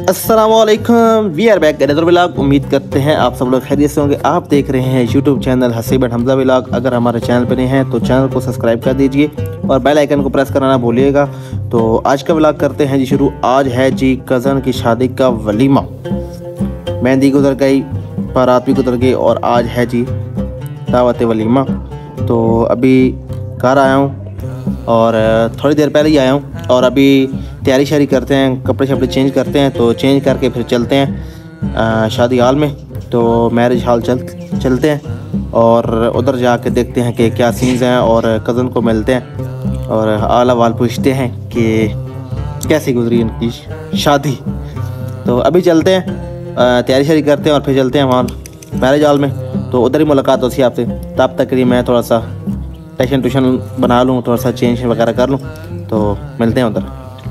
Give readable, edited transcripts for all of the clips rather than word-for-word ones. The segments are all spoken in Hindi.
अस्सलामुअलैकुम, we are back another vlog. उम्मीद करते हैं आप सब लोग खैरियत से होंगे। आप देख रहे हैं YouTube channel Haseeb and Hamza vlog. अगर हमारे चैनल पर नए हैं तो चैनल को सब्सक्राइब कर दीजिए और बेल आइकन को प्रेस करना ना भूलिएगा। तो आज का व्लॉग करते हैं जी शुरू। आज है जी कज़न की शादी का वलीमा। मेहंदी गुजर गई, बारात भी गुजर गई और आज है जी दावत वलीमा। तो अभी घर आया हूँ और थोड़ी देर पहले ही आया हूँ और अभी तैयारी शारी करते हैं, कपड़े शपड़े चेंज करते हैं। तो चेंज करके फिर चलते हैं शादी हाल में। तो मैरिज हाल चलते हैं और उधर जाके देखते हैं कि क्या सीन्स हैं और कज़न को मिलते हैं और आला वाल पूछते हैं कि कैसी गुजरी इनकी शादी। तो अभी चलते हैं, तैयारी शारी करते हैं और फिर चलते हैं वहाँ मैरिज हाल में। तो उधर ही मुलाकात होती है आपसे। तब तक के मैं थोड़ा सा ट्यूशन बना लूँ, थोड़ा सा चेंज वगैरह कर लूँ। तो मिलते हैं उधर।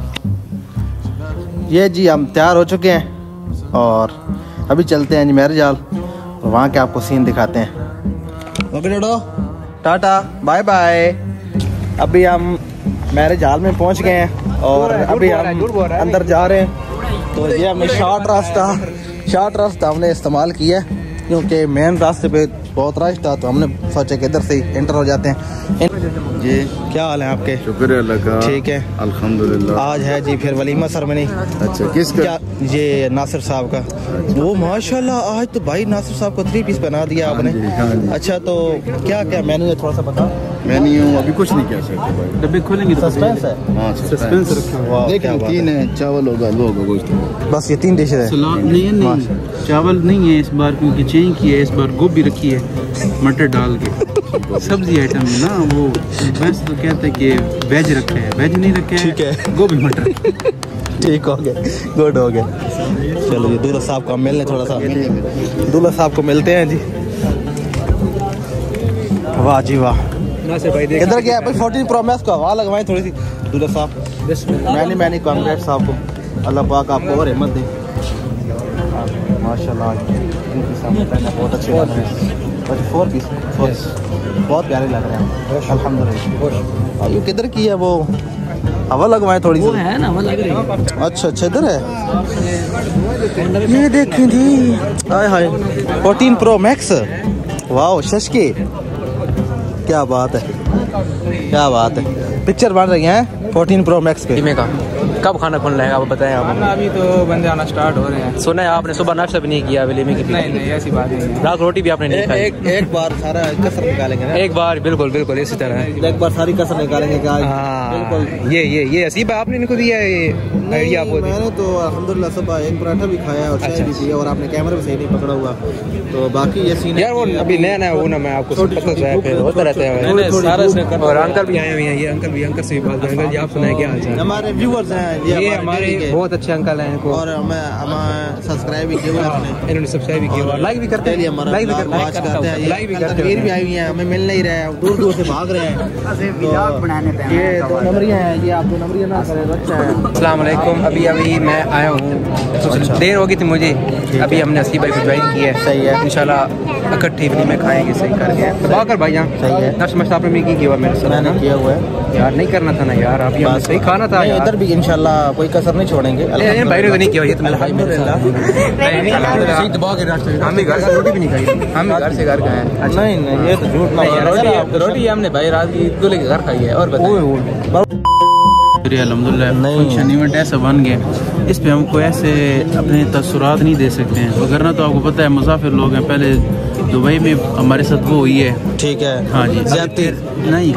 ये जी हम तैयार हो चुके हैं और अभी चलते हैं जी मैरिज हाल और वहाँ के आपको सीन दिखाते हैं। ओके डोडो, टाटा बाय बाय। अभी हम मैरिज हाल में पहुँच गए हैं और अभी हम अंदर जा रहे हैं। तो ये हमने शॉर्ट रास्ता हमने इस्तेमाल किया है क्योंकि मेन रास्ते पे बहुत रश था। तो हमने सोचा कि इधर से ही एंटर हो जाते हैं। जी क्या हाल है आपके? शुक्र अल्लाह का, ठीक है अल्हम्दुलिल्लाह। आज है जी फिर वलीमा सेरेमनी। अच्छा, किसका? ये नासिर साहब का। वो माशाल्लाह आज तो भाई नासिर साहब को 3 पीस पहना दिया आपने। अच्छा, तो क्या क्या मेन्यू है थोड़ा सा बता। मेन्यू अभी कुछ नहीं कह सकते भाई, डब्बे खोलेंगे तो सस्पेंस है। हाँ सस्पेंस रखा है। देखिए 3 है, चावल होगा, आलू होगा, गोश्त होगा। बस ये 3 डिशेज है। नहीं चावल नहीं है इस बार क्योंकि चेंज किया है। इस बार गोभी रखी है मटर डाल के। सब्जी आइटम है ना, वो बस तो कहते हैं कि वेज रखे है, वेज नहीं रखे ठीक है, गोभी मटर। ठीक हो गया, गुड हो गया। चलो ये दूल्हा साहब को हम मिलने थोड़ा सा दूल्हा साहब को मिलते हैं जी। वाह जी वाह। इधर क्या है भाई 14 प्रो मैक्स को हवा लगवाएं थोड़ी सी दूल्हा साहब। मैंने कांग्रेस साहब को अल्लाह पाक आपको और हिम्मत दे। माशाल्लाह बहुत अच्छे लग रहे हैं। 4 पीस बहुत प्यारे लग रहे हैं अल्हम्दुलिल्लाह। ये किधर की है वो? हवा लगवाएं थोड़ी सी है ना, हवा लग रही है। अच्छा इधर है। ये देखें जी, हाय हाय 14 प्रो मैक्स। वाह शशके, क्या बात है, क्या बात है। पिक्चर बन रही है 14 प्रो मैक्स पे। का कब खाना खुलना है आप बताएं। आप अभी तो बंदे आना स्टार्ट हो रहे हैं। सुना है आपने सुबह नाश्ता भी नहीं किया वलीमे की? नहीं ऐसी बात नहीं है। रात रोटी भी आपने नहीं खाई? एक बार सारा कसर निकालेंगे ना। एक बार बिल्कुल इसी तरह है। एक बार सारी कसर निकालेंगे क्या? बिल्कुल ये हसीब आपने इनको दिया है आइडिया आपको? मैंने तो अल्हम्दुलिल्लाह सुबह एक पराठा भी खाया और चाय भी पिया और आपने कैमरा भी सही नहीं पकड़ा हुआ। तो बाकी ये सीन यार वो अभी नया वो ना, मैं आपको पता है फिर होता रहता है। और अंकल भी आए हुए हैं, ये अंकल से भी बात करेंगे। अंकल जी आप सुनाए क्या हाल चाल? हमारे व्यूअर्स हैं ये हमारे बहुत अच्छे अंकल हैं इनको और हमें सब्सक्राइब भी किया हुआ है। इन्होंने सब्सक्राइब भी किया, लाइक भी करते हैं, लाइक भी करते हैं, लाइक भी करते हैं। भी आई हुई हैं, हमें मिल नहीं रहे हैं, दूर से भाग रहे हैं। ये 2 नंबरियां हैं, ये आप 2 नंबरियां ना करें। अच्छा है। अस्सलाम वालेकुम। अभी मैं आया हूँ, देर हो गई थी मुझे। अभी हमने हसीब भाई को ज्वाइन किया है। सही है, इंशाल्लाह इकट्ठे इवनिंग में खाएंगे। सही करके दबा कर भाई यहाँ। सही है। नाश्ता आपने भी किया हुआ मेरे साथ? मैंने किया हुआ है यार, नहीं करना था ना यार। आप यहाँ सही खाना था। इधर भी इंशाल्लाह कोई कसर नहीं छोड़ेंगे। भाई ने तो नहीं किया ये तो मेरा भाई मेरे साथ। हम भी घर से रोटी भी नहीं खाई, हम घर से घर खाए। नहीं ये तो झूठ ना। रोटी हमने भाई रात की दूल्हे के घर खाई है। और अल्हम्दुलिल्लाह फंक्शन इवेंट ऐसा बन गया, इस पे हमको ऐसे अपने तसुरात नहीं दे सकते हैं वगरना। तो आपको पता है मुसाफिर लोग हैं। पहले दुबई में हमारे साथ वो हुई है। ठीक है, हाँ जी, ज्यादती नहीं।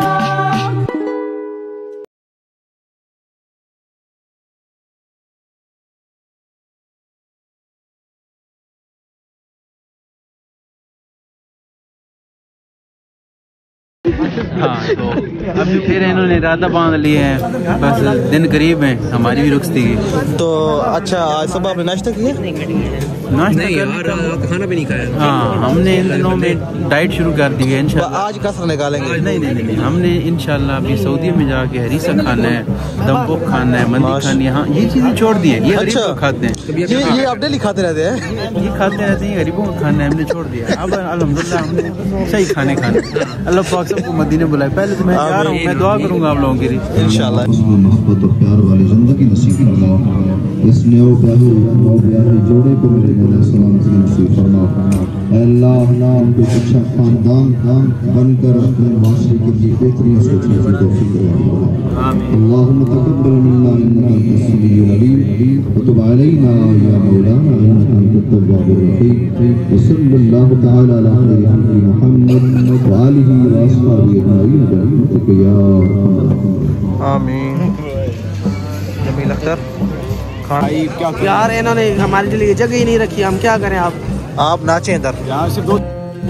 हाँ, तो अभी फिर इन्होंने इरादा बांध लिया है, बस दिन करीब है, हमारी भी रुखसती की। तो अच्छा, आज सुबह आपने नाश्ता किया? नाश्ता यार खाना भी नहीं खाया। हाँ, हमने इन दिनों में डाइट शुरू कर दी है इंशाल्लाह। आज कसर निकालेंगे? नहीं, हमने इंशाल्लाह अभी सऊदी में जाके हरीसा खाना है, दमपुक खाना है, मंदी खानी है। हाँ, ये चीजें छोड़ दी है। ये गरीब लोग खाते हैं। ये आप डेली खाते रहते हैं? ये खाते रहते हैं, गरीबों का खाना है हमने छोड़ दिया। अब अल्हम्दुलिल्लाह हमने सही खाने अल्लाह पाक सबको मदीने बुलाए। पहले तो मैं जा रहा हूँ, मैं दुआ करूँगा आप लोगों के लिए इंशाल्लाह। मोहब्बत और प्यार वाली जिंदगी नसीब फरमा। इस नौ प्यारे जोड़े को मेरे नौला सलाम से नसीब फरमा। अल्लाह उनको अच्छा खानदान बनकर अपने माशरे के लिए बेहतरीन सोचने की तौफीक दे। अल्लाहुम्मा तक़ब्बल मिन्ना इन्नका अंतस समीउल अलीम व तुब अलैना या मौलाना इन्नका अंतत तव्वाबुर रहीम। व सल्लल्लाहु तआला अला खैरि खल्क़ि मुहम्मद व आलिहि व अस्हाबिहि अजमईन बरहमतिक या आमीन। जमील अख्तर खान यार इन्होंने हमारे लिए जगह ही नहीं रखी, हम क्या करें। आप नाचें इधर। यहाँ से दो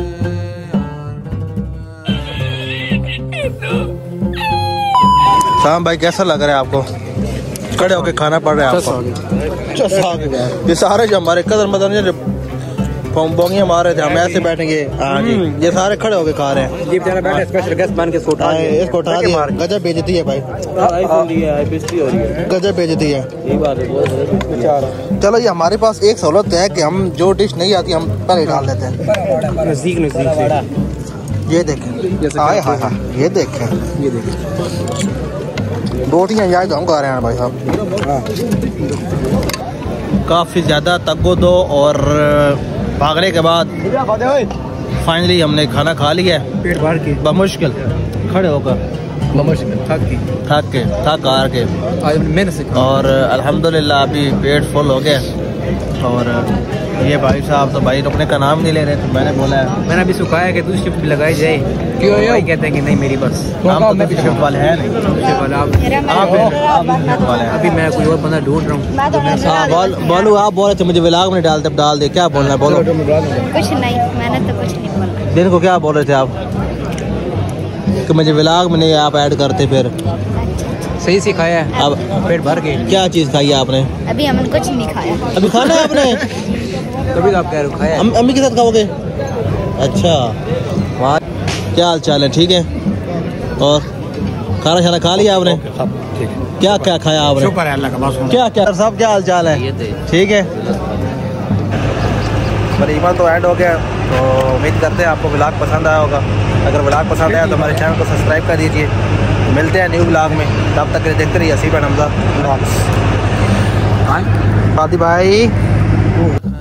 साम भाई कैसा लग रहा है आपको? खड़े होके खाना पड़ रहा है आपको? ये सारे जो हमारे कदर मदर जो बोंगियां मार रहे थे, हम ऐसे बैठेंगे। हाँ जी, ये सारे खड़े होके खा रहे हैं। ये बेचारा बैठा स्पेशल गेस्ट बन के इसको उठा दिया। गजब बेइज्जती है भाई, गजब बेइज्जती है। चलो ये हमारे पास एक सहूलत है कि हम जो डिश नहीं आती हम पहले डाल देते हैं। नजदीक नजदीक से ये देखें, हाय हाय हाय, ये देखें, रोटियाँ याद हम खा रहे हैं भाई साहब। काफ़ी ज़्यादा तगो दो और भागने के बाद फाइनली हमने खाना खा लिया है, पेट भर के, बमुश्किल खड़े होकर, बमुश्किल थक हार के मेहनत से। और अल्हम्दुलिल्लाह अभी पेट फुल हो गया। और ये भाई साहब तो भाई रुकने का नाम नहीं ले रहे, तो मैंने बोला है, मैंने अभी सुखाया कि दूसरी शिफ्ट भी लगाई जाए। क्यों भाई कहते हैं कि नहीं मेरी बस हम तो किसी शिफ्ट वाले हैं नहीं। अभी मैं कोई और बंदा ढूंढ रहा हूँ। हाँ बोलो, आप बोल रहे थे मुझे व्लॉग में डाल दे, क्या बोलना है बोलो। कुछ नहीं, मैंने तो कुछ नहीं बोला। दिन को क्या बोल रहे थे आप कि मुझे व्लॉग में नहीं आप ऐड करते? फिर सही से खाया है, अब पेट भर के। क्या चीज़ खाई है आपने? अभी हमने कुछ नहीं खाया। अभी खाना है आपने? तभी तो आप कह रहे हो खाया। अम्मी के साथ खाओगे? अच्छा, वहाँ क्या हाल चाल है? ठीक है। और खाना शाना खा लिया आपने? क्या क्या खाया आपने? शुक्र है अल्लाह का। बस क्या क्या साहब, क्या हाल चाल है? ठीक है। वलीमा तो एंड हो गया, तो उम्मीद करते हैं आपको व्लॉग पसंद आया होगा। अगर व्लॉग पसंद आया तो हमारे चैनल को सब्सक्राइब कर दीजिए। मिलते हैं न्यू व्लॉग में, तब तक देखते रहिए हसीब एंड हमजा व्लॉग्स। भाई